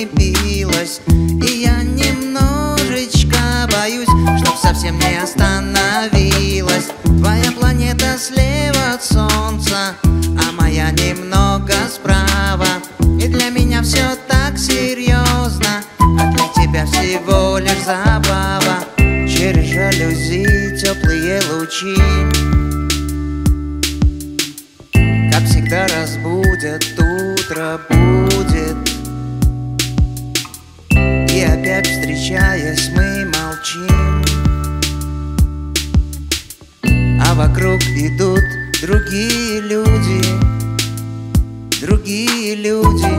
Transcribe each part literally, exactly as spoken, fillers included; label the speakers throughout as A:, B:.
A: билась. И я немножечко боюсь, чтоб совсем не остановилась. Твоя планета слева от Солнца, а моя немного справа. И для меня все так серьезно, а для тебя всего лишь забава. Через жалюзи теплые лучи, как всегда разбудят, утро будет. И опять встречаясь мы молчим, а вокруг идут другие люди, другие люди.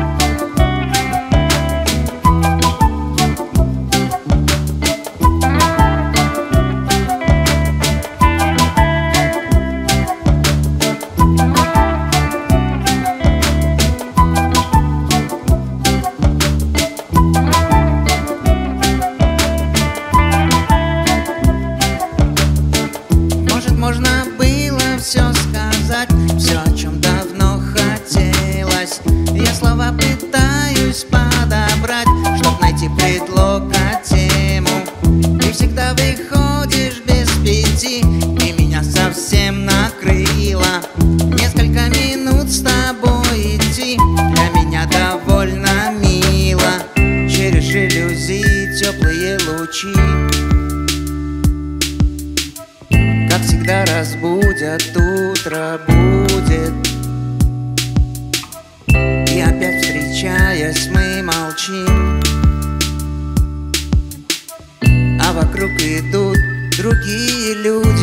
A: Можно было все сказать, все, о чем давно хотелось. Я слова пытаюсь подобрать, чтоб найти предлог на тему. Ты всегда выходишь без пяти, и меня совсем накрыло. Несколько минут с тобой идти для меня довольно мило. Через жалюзи теплые лучи, как всегда разбудят, утро будет. И опять встречаясь мы молчим, а вокруг идут другие люди.